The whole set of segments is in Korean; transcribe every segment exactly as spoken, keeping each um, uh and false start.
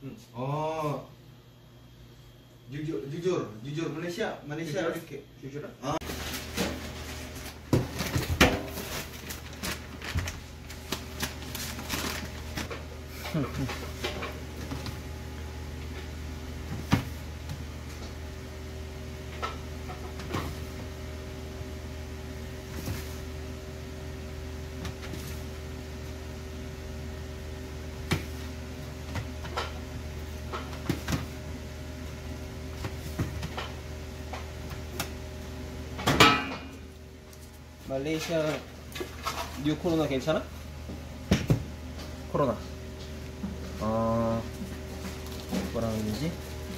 Hmm. Oh, jujur, jujur, jujur Malaysia, Malaysia. Jujur, jujur. Ah. 말레이시아 뉴 코로나 괜찮아? 코로나. 어, 뭐라고 그러지?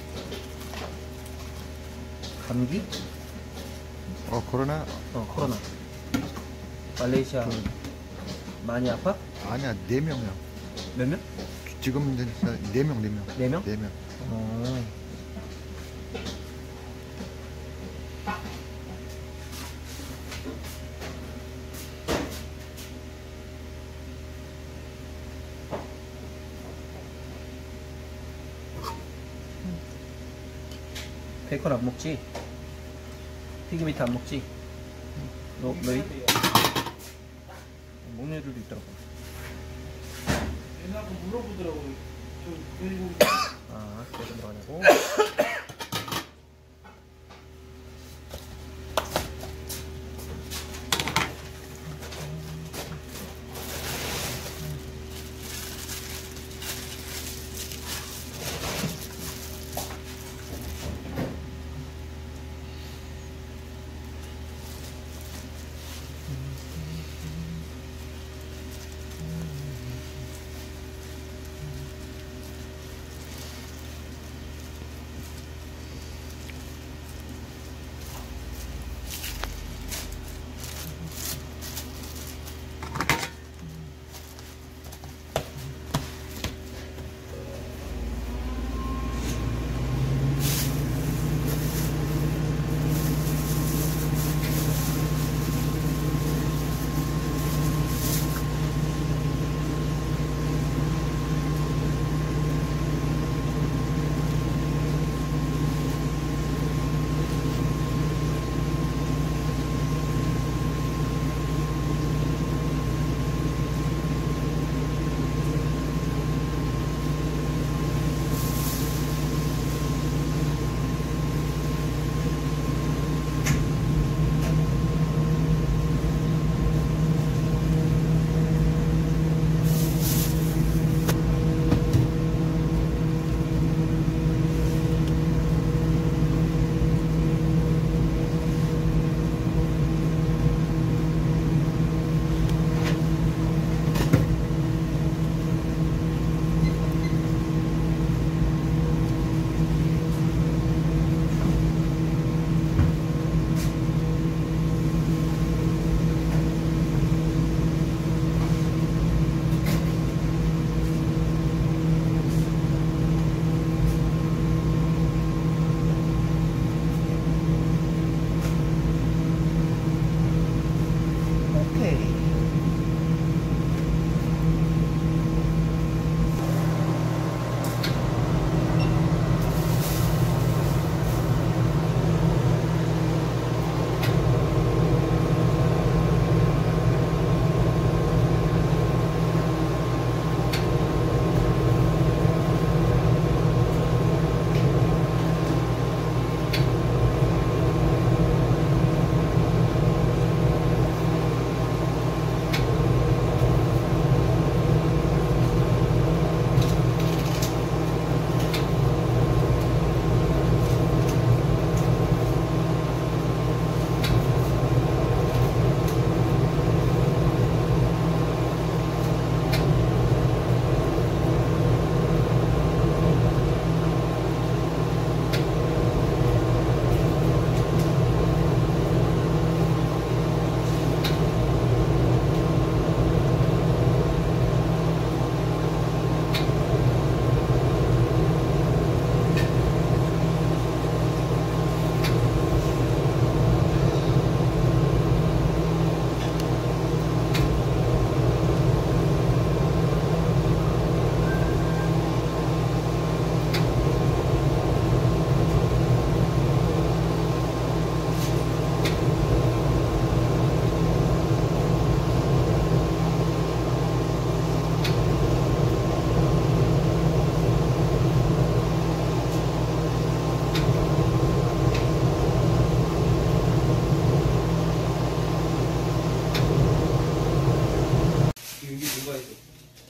감기? 어 코로나? 어, 코로나. 말레이시아 많이 아파? 아니야 네 명이야. 몇 명? 지금 네 명, 네 명. 네 명? 네 명. 어. 베이컨 안 먹지? 피그미트 안 먹지? 너, 너희? 먹는 애들도 있더라고. 옛날 그 물어보더라고. 아, 그래서 들어가냐고?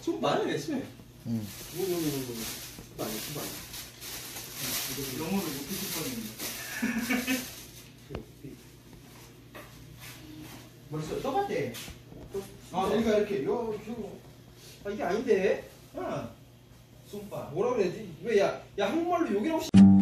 좀 많이 했으면. 응. 뭐, 뭐, 뭐, 뭐, 뭐. 좀 많이, 좀 많이. 영어를 못했을 뻔했네. 벌써 떠봤대. 아, 내가 이렇게, 요, 요. 아, 이게 아닌데? 아, 손바. 뭐라 그래야지? 왜, 야, 야, 한국말로 욕이라고 씨.